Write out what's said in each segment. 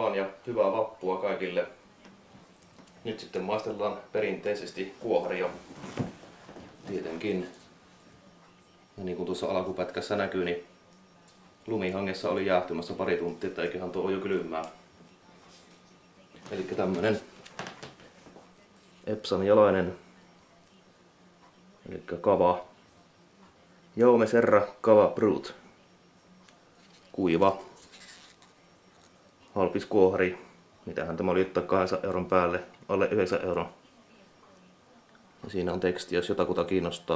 vaan ja hyvää vappua kaikille. Nyt sitten maistellaan perinteisesti kuoharia. Tietenkin. Ja niin kuin tuossa alkupätkässä näkyy, niin lumihangessa oli jäähtymässä pari tuntia, että eiköhän tuo ole jo kylmää. Eli tämmönen Epsan jalainen, eli kava. Jaume Serra Kava Brut. Kuiva. Halpis kuohari. Mitähän tämä oli ottaa 2 euron päälle, alle 9 euroa. Ja siinä on teksti, jos jotakuta kiinnostaa.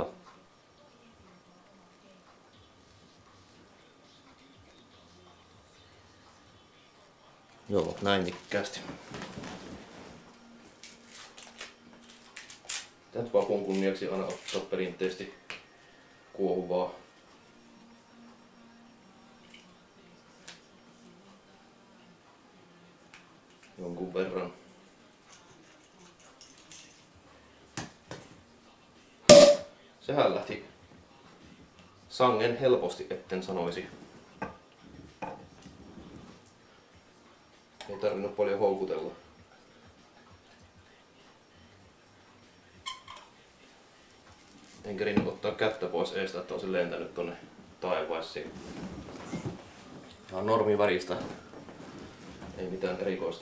Joo, näin nikkäästi. Tätä vapun kunniaksi aina ottaa perinteisesti kuohuvaa. Jonkun verran. Sehän lähti sangen helposti, etten sanoisi. Ei tarvinnut paljon houkutella. En kerinyt ottaa kättä pois eestä, että on se lentänyt tonne taivaisiin. Ihan normiväristä. Ei mitään erikoista.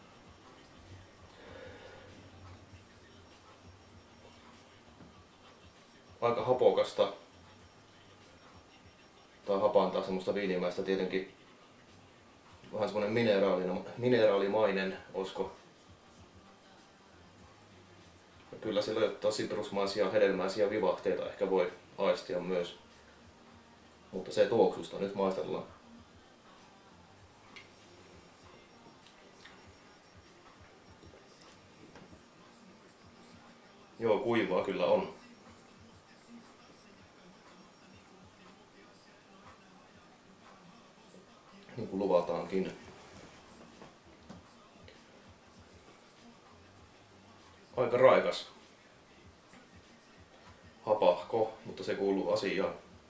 Aika hapokasta. Tai hapantaa semmoista viinimäistä tietenkin. Vähän semmonen mineraalimainen, olisiko. Ja kyllä sillä jotain sitrusmaisia, hedelmäisiä vivahteita ehkä voi aistia myös. Mutta se tuoksusta nyt maistellaan. Joo, kuivaa kyllä on. Niin kuin luvataankin. Aika raikas. Hapahko, mutta se kuuluu asiaan.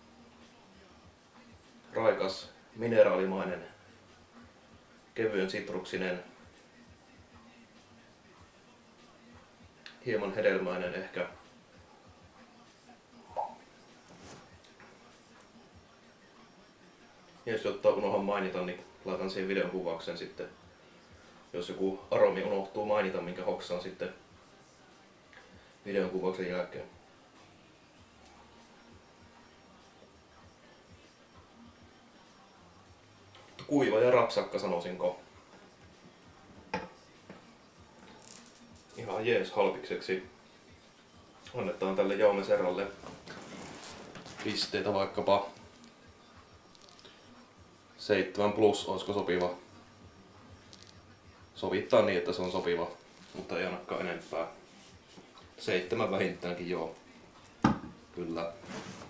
Raikas, mineraalimainen, kevyen sitruksinen, hieman hedelmäinen ehkä. Ja jos jotain unohan mainita, niin laitan siihen videon kuvauksen sitten. Jos joku aromi unohtuu mainita, minkä hoksaan sitten videon kuvauksen jälkeen. Kuiva ja rapsakka sanoisinko. Ihan jees halpikseksi. Annetaan tälle Jaume Serralle pisteitä vaikkapa 7 plus, olisiko sopiva? Sovittaa niin, että se on sopiva, mutta ei ainakaan enempää. 7 vähintäänkin joo. Kyllä.